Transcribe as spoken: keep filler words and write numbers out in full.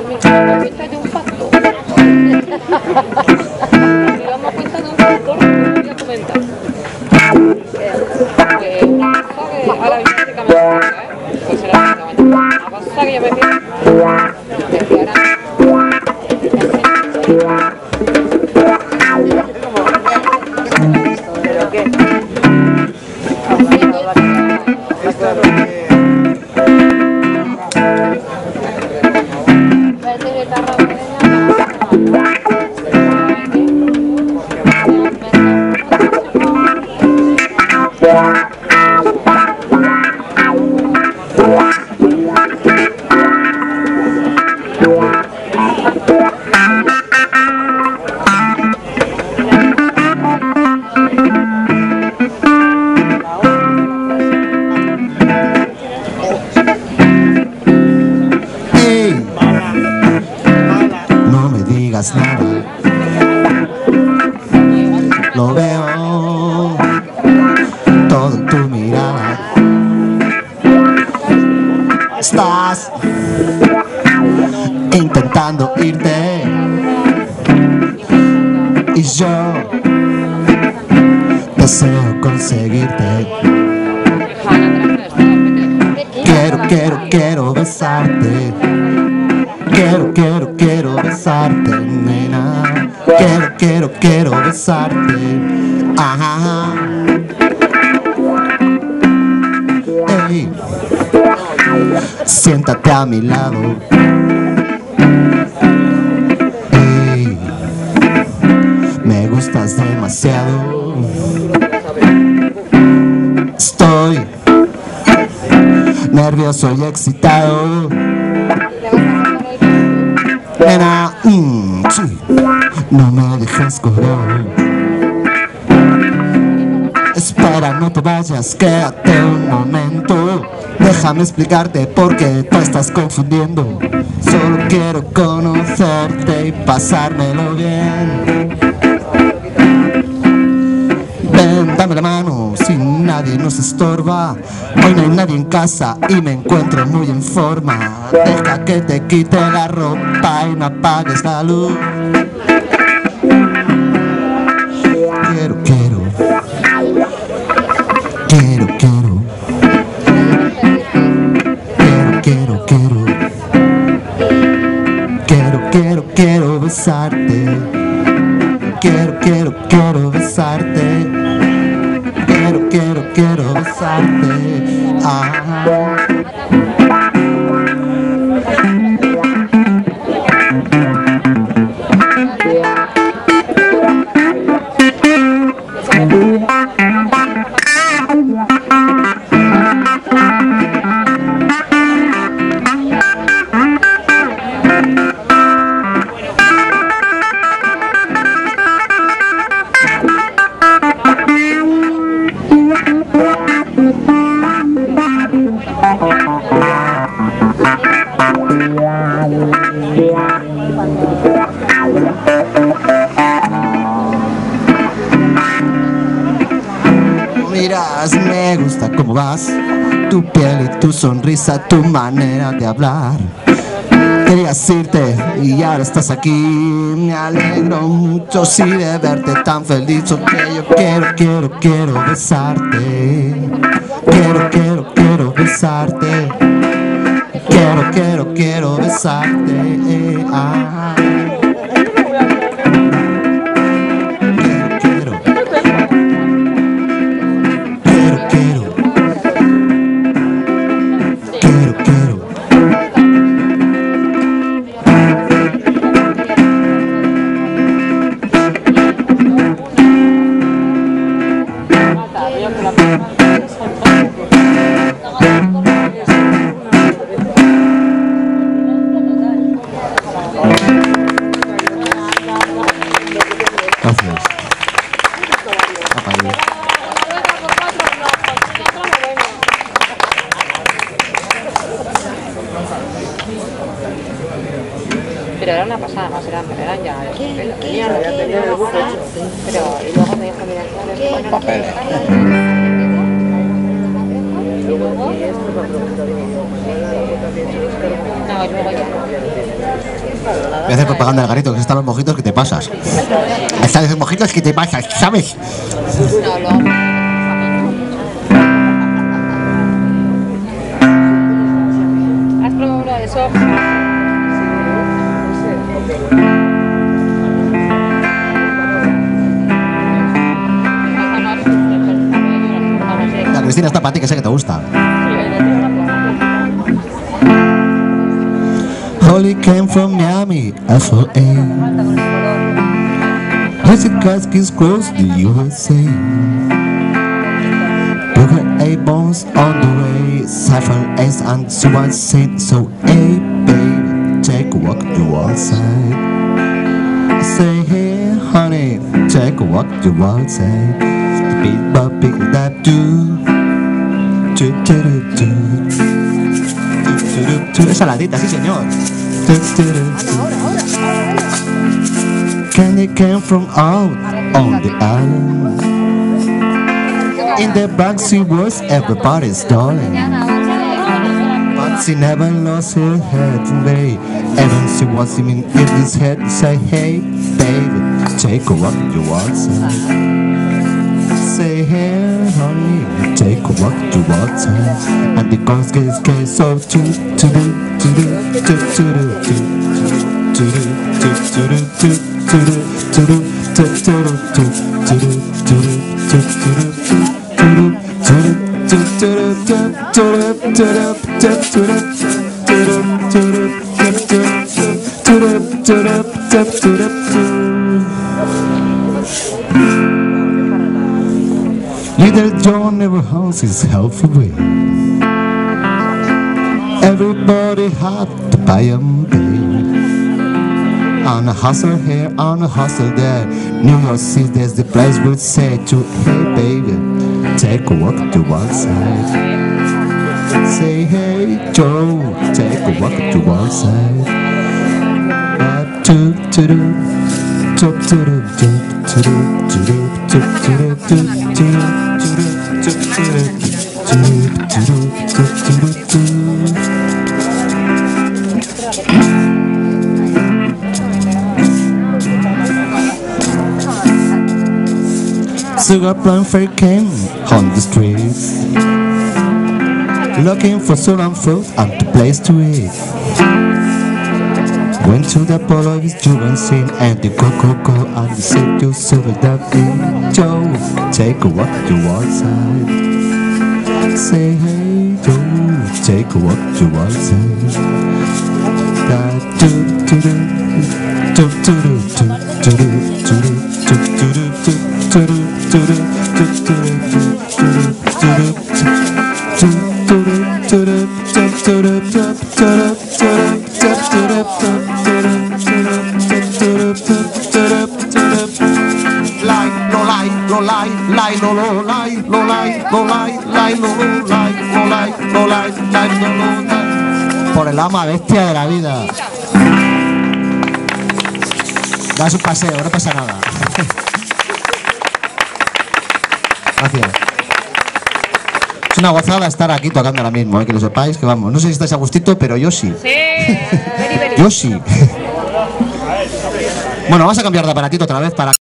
damos cuenta de un factor. Si damos cuenta de un factor, lo voy a comentar. Que una cosa que ahora básicamente, ¿eh? Pues será básicamente. Una cosa que yo me pido, desde ahora. ¿Pero qué? Nada, lo veo todo en tu mirada. Estás intentando irte y yo deseo conseguirte. Quiero, quiero, quiero besarte. Quiero, quiero, quiero besarte, nena. Quiero, quiero, quiero besarte. Ajá. Ey. Siéntate a mi lado. Ey. Me gustas demasiado. Estoy nervioso y excitado. Nena, mm, sí, no me dejes correr. Espera, no te vayas, quédate un momento. Déjame explicarte por qué te estás confundiendo. Solo quiero conocerte y pasármelo bien. Ven, dame la mano, si nadie nos estorba. Hoy no hay nadie en casa y me encuentro muy en forma. Deja que te quite la ropa y no apagues la luz. Quiero, quiero. Quiero, quiero. Quiero, quiero, quiero. Quiero, quiero, quiero besarte. Quiero, quiero, quiero besarte. Quiero, quiero, quiero besarte. Ah. Miras, me gusta cómo vas, tu piel y tu sonrisa, tu manera de hablar. Querías irte y ahora estás aquí. Me alegro mucho, sí, de verte tan feliz. Que yo quiero, quiero, quiero besarte. Quiero, quiero, quiero besarte. Quiero, quiero, quiero besarte. Eh, ah. Gracias. Pero era una pasada más, eran, eran ya eso, pero tenían lo que tenían el buque, pero y luego me dijo, mira, ¿cuáles papeles? luego... No, y luego ya. Voy a hacer propaganda del garito, que están los mojitos que te pasas. Están los mojitos que te pasas, ¿sabes? No, luego... ¿Has probado uno de esos? La Cristina está para ti, que sé que te gusta. Holly came from Miami, F L A. Music is close to U S A. Took her A bones on the way. Cypher Ace and she was said, so hey baby, take a walk to outside. I say hey honey, take a walk to outside. Beat bop beat that do. Do do do do. Esa ladita, sí señor. Candy came from out on the island. In the back she was everybody's darling. But she never lost her head away. Even she was even in his head to say, hey baby, take a walk to outside. Say hey honey, take a walk to outside. And the girls get get so to to do to do to to do to to do to to do to to do to do to to do to to do to do to do. Little John never holds his health away. Everybody had to buy him baby. On a hustle here, on a hustle there. New York City, there's the place would say to, hey baby, take a walk to one side. Say hey Joe, take a walk to one side. Uh, to to do, to to do, to to do, to do, to to do, to to do. Sugar plum freight came on the streets, looking for soul fruit and a place to eat. Went to the polo of his Cuban scene and the Coca-Cola and the Saint Joseph that thing. Joe, take a walk to one side. Say hey Joe, take a walk to one side. That do do do do do do do do do do do do do. Por el ama bestia de la vida. Das un paseo, no pasa nada. Gracias. Es una gozada estar aquí tocando ahora mismo, ¿eh? Que lo sepáis, que vamos. No sé si estáis a gustito, pero yo sí. Sí, very, very. Yo sí. Bueno, vamos a cambiar de aparatito otra vez para...